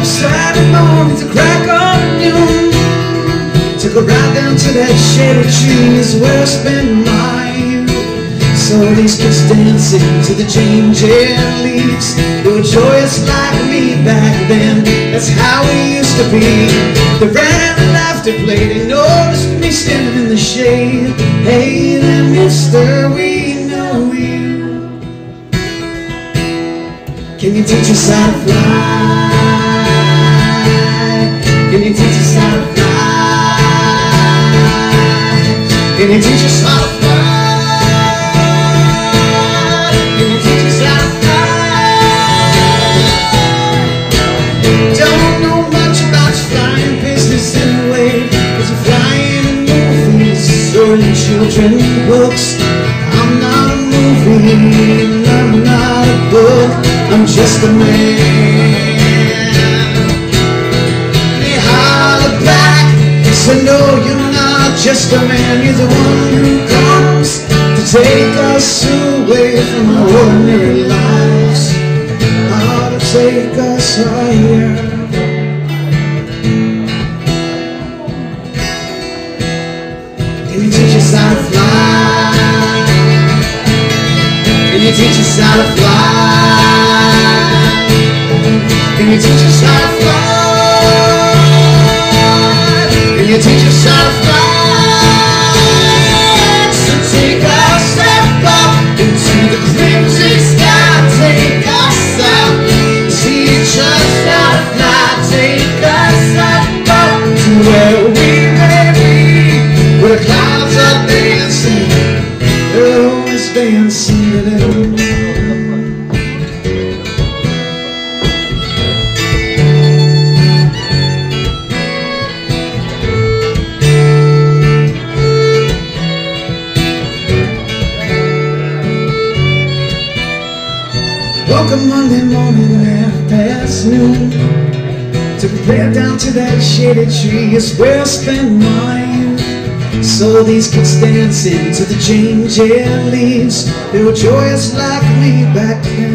Saturday morning to crack of noon. Took a ride down to that shady tree is where I spent my youth. So these kids dancing to the changing leaves. They were joyous like me back then. That's how we used to be. They ran and laughed and played. They noticed me standing in the shade. Hey there, mister, we know you. Can you teach us how to fly? Can you teach us how to fly? Can you teach us how to fly? Can you teach us how to fly? Don't know much about flying business anyway, 'cause you're flying in movies or in children books. I'm not a movie and I'm not a book. I'm just a man. They holler back, so no, you're not just a man. You're the one who comes to take us away from our ordinary lives. How to take us higher. Can you teach us how to fly? Can you teach us how to fly? Can you teach us how to fly? Can you teach us how to fly? So take a step up into the crimson sky. Take us up, teach us how to fly. Take us up to where we may be, where the clouds are dancing. They're always dancing to them. Woke up Monday morning past noon. Took a prayer down to that shady tree. It's where I spent my youth. So these kids dancing to the changing leaves. They were joyous like me back then.